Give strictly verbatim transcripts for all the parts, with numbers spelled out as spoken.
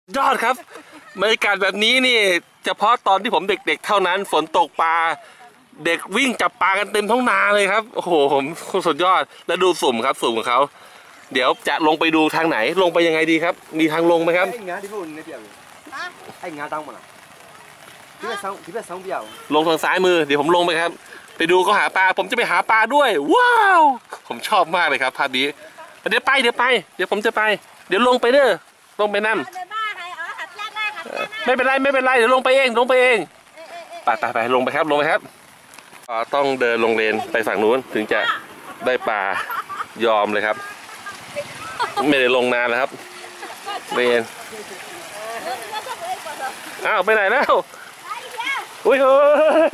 ยอดครับบรรยากาศแบบนี้นี่เฉพาะตอนที่ผมเด็กๆเท่านั้นฝนตกปลาเด็กวิ่งจับปลากันเต็มท้องนาเลยครับโอ้โหผมสุดยอดแล้วดูสุ่มครับสุ่มของเขาเดี๋ยวจะลงไปดูทางไหนลงไปยังไงดีครับมีทางลงไหมครับไอ้งาตั้งมาที่เป็นสองที่เป็นสองเดียวลงทางซ้ายมือเดี๋ยวผมลงไปครับไปดูเขาหาปลาผมจะไปหาปลาด้วยว้าวผมชอบมากเลยครับภาพนี้เดี๋ยวไปเดี๋ยวไปเดี๋ยวผมจะไปเดี๋ยวลงไปเด้อลงไปนั่นไม่เป็นไรไม่เป็นไรเดี๋ยวลงไปเองลงไปเองไปไปไปลงไปครับลงไปครับต้องเดินลงเลนไปฝั่งนู้นถึงจะได้ปลายอมเลยครับไม่ได้ลงนานแล้วครับเลนอ้าวไปไหนแล้วอุ้ยเฮ้ย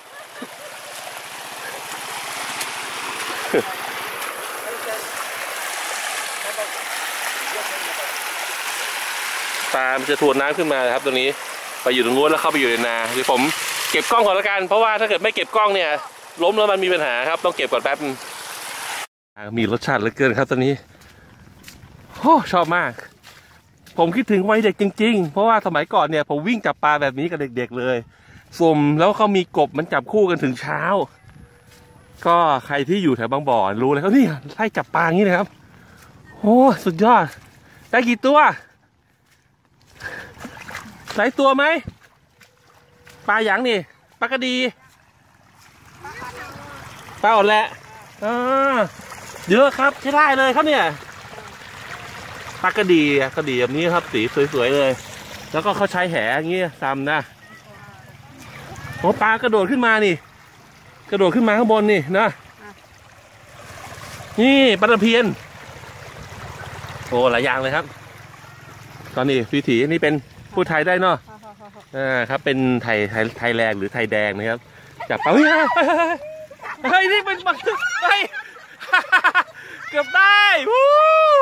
ปลามันจะทวนน้ำขึ้นมาครับตรงนี้ไปอยู่ตรงนู้นแล้วเข้าไปอยู่ในนาเดี๋ยวผมเก็บกล้องก่อนละกันเพราะว่าถ้าเกิดไม่เก็บกล้องเนี่ยล้มแล้วมันมีปัญหาครับต้องเก็บก่อนแป๊บมีรสชาติเหลือเกินครับตอนนี้โอ้ชอบมากผมคิดถึงวัยเด็กจริงๆเพราะว่าสมัยก่อนเนี่ยผมวิ่งจับปลาแบบนี้กับเด็กๆเลยสุ่มแล้วเขามีกบมันจับคู่กันถึงเช้าก็ใครที่อยู่แถวบางบ่อรู้เลยครับนี่ไล่จับปลาอย่างนี้นะครับโอ้สุดยอดได้กี่ตัวหลายตัวไหมปลาหยางนี่ปลากระดีปลาอ่อนแหละอ่าเยอะครับใช้ได้เลยครับเนี่ยปลากระดีกระดีแบบนี้ครับสีสวยๆเลยแล้วก็เขาใช้แหอย่างเงี้ยซ้ำนะโอ้ปลากระโดดขึ้นมานี่กระโดดขึ้นมาข้างบนนี่นะนี่ปลาตะเพียนโอ้หลายอย่างเลยครับตอนนี้วิถีนี่เป็นพูดไทยได้เนาะอ่าครับเป็นไทยไทยไทยแรงหรือไทยแดงนะครับจับปลาเฮ้ยเฮ้ยนี่เป็นบักเฮ้ยเกือบได้วู้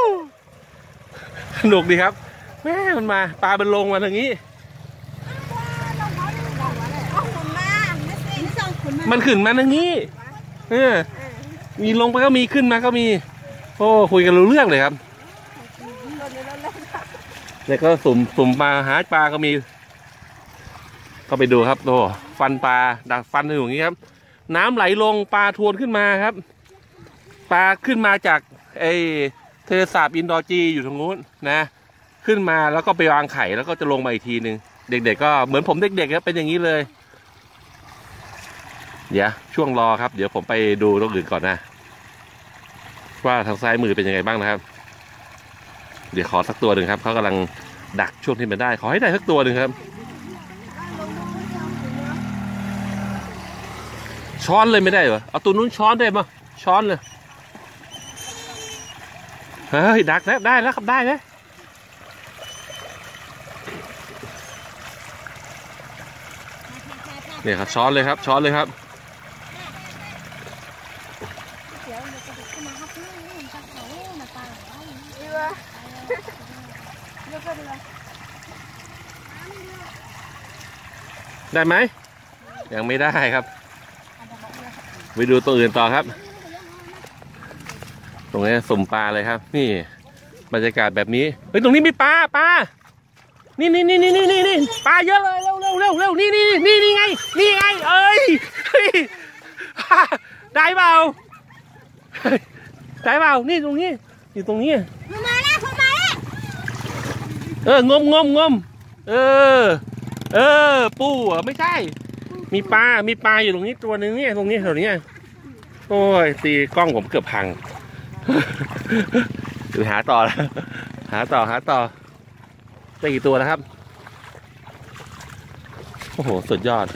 สนุกดีครับแม่มันมาปลาเป็นลงมาอย่างนี้มันขึ้นมาอย่างนี้เออมีลงไปก็มีขึ้นมาก็มีโอ้คุยกันรู้เรื่องเลยครับแล้วก็สุ่มสุ่มปลาหาปลาก็มีก็ไปดูครับโอ้ฟันปลาดักฟันอยู่อย่างนี้ครับน้ำไหลลงปลาทวนขึ้นมาครับปลาขึ้นมาจากไอเทเลสาบอินดอร์จีอยู่ตรงนู้นนะขึ้นมาแล้วก็ไปวางไข่แล้วก็จะลงมาอีกทีหนึ่งเด็กๆก็เหมือนผมเด็กๆครับเป็นอย่างนี้เลยเดี๋ยวช่วงรอครับเดี๋ยวผมไปดูตรงอื่นก่อนนะว่าทางซ้ายมือเป็นยังไงบ้างนะครับเดี๋ยวขอสักตัวหนึ่งครับเขากำลังดักช่วงที่มันได้ขอให้ได้สักตัวหนึ่งครับช้อนเลยไม่ได้เหรอเอาตัวนู้นช้อนได้มั้ยช้อนเลยเฮ้ยดักแล้วได้แล้วครับได้แล้วเนี่ยครับช้อนเลยครับช้อนเลยครับได้ไหมยังไม่ได้ครับไปดูตัวอื่นต่อครับตรงนี้สุ่มปลาเลยครับนี่บรรยากาศแบบนี้เฮ้ยตรงนี้มีปลาปลานี่นี่นี่นี่นี่นี่ปลาเยอะเลยเร็วเร็วเร็วเร็วนี่นี่นี่นี่ไงนี่ไงเอ้ยได้เปล่าได้เปล่านี่ตรงนี้อยู่ตรงนี้มาแล้วมาแล้วเอองมงมงมเออเออปูอ่ะไม่ใช่มีปลามีปลาอยู่ตรงนี้ตัวนึงเนี่ยตรงนี้แถวนี้โอ้ยตีกล้องผมเกือบพังดูหาต่อหาต่อหาต่อได้กี่ตัวนะครับโอ้โหสุดยอด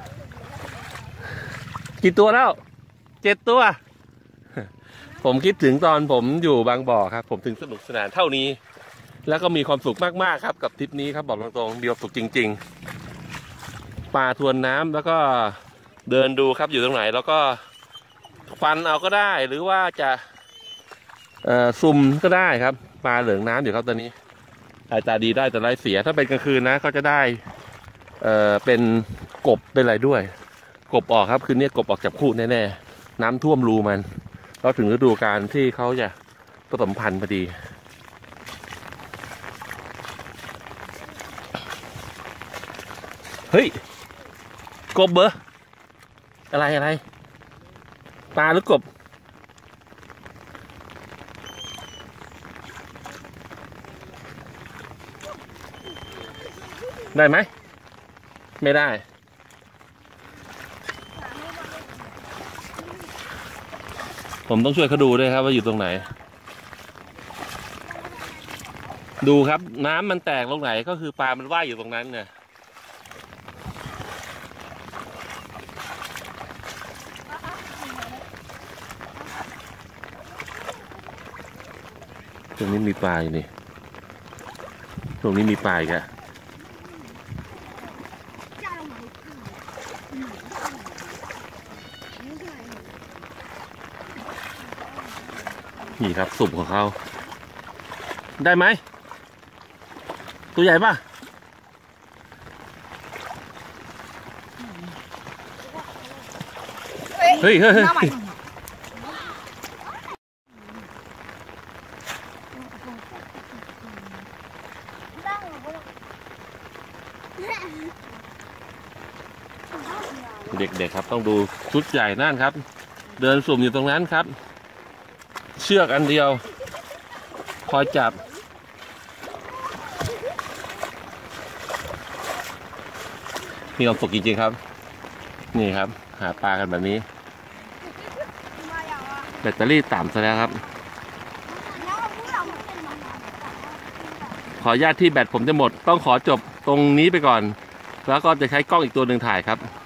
กี่ตัวแล้วเจ็ดตัวผมคิดถึงตอนผมอยู่บางบ่อครับผมถึงสนุกสนานเท่านี้แล้วก็มีความสุขมากๆครับกับทริปนี้ครับบอกตรงๆมีความสุขจริงๆปลาทวนน้ำแล้วก็เดินดูครับอยู่ตรงไหนแล้วก็ฟันเอาก็ได้หรือว่าจะเอ่อซุ่มก็ได้ครับปลาเหลืองน้ำอยู่ครับตอนนี้สายตาดีได้แต่ไรเสียถ้าเป็นกลางคืนนะก็จะได้เอ่อเป็นกบเป็นอะไรด้วยกบออกครับคืนนี้กบออกจากคู่แน่ๆน้ำท่วมรูมันเราถึงฤดูกาลที่เขาจะผสมพันธุ์พอดีเฮ้ยกบเบอร์อะไรอะไรปลาหรือกบได้ไหมไม่ได้ผมต้องช่วยเขาดูด้วยครับว่าอยู่ตรงไหนดูครับน้ำมันแตกตรงไหนก็คือปลามันว่ายอยู่ตรงนั้นเนี่ยตรงนี้มีปลาอยู่นี่ตรงนี้มีปลาอีกอะนี่ครับสุ่มของเขาได้ไหมตัวใหญ่ป่ะเฮ้ยเฮ้ยเฮ้ยเด็กๆครับต้องดูชุดใหญ่นั่นครับเดินสุ่มอยู่ตรงนั้นครับเชือกอันเดียวคอยจับมีความสุขจริงๆครับนี่ครับหาปลากันแบบนี้แบตเตอรี่ต่ำซะแล้วครับขออนุญาตที่แบตผมจะหมดต้องขอจบตรงนี้ไปก่อนแล้วก็จะใช้กล้องอีกตัวหนึ่งถ่ายครับ